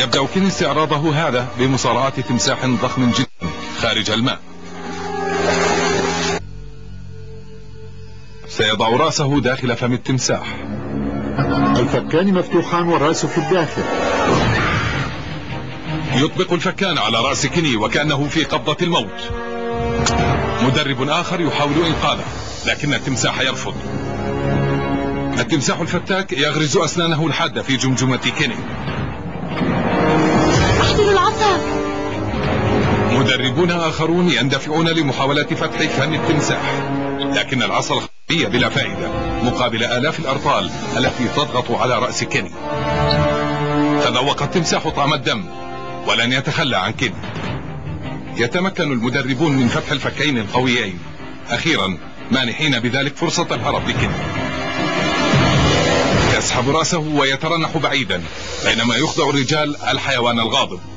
يبدأ كيني استعراضه هذا بمصارعة تمساح ضخم جدا خارج الماء. سيضع رأسه داخل فم التمساح. الفكان مفتوحان والرأس في الداخل. يطبق الفكان على رأس كيني وكأنه في قبضة الموت. مدرب آخر يحاول إنقاذه لكن التمساح يرفض. التمساح الفتاك يغرز أسنانه الحادة في جمجمة كيني. احضر العصا. مدربون آخرون يندفعون لمحاولة فتح فم التمساح لكن العصا الخفية بلا فائدة مقابل آلاف الأرطال التي تضغط على رأس كيني. تذوق التمساح طعم الدم ولن يتخلى عن كيني. يتمكن المدربون من فتح الفكين القويين أخيرا مانحين بذلك فرصة الهرب لكيني. يسحب رأسه ويترنح بعيدا بينما يخضع الرجال الحيوان الغاضب.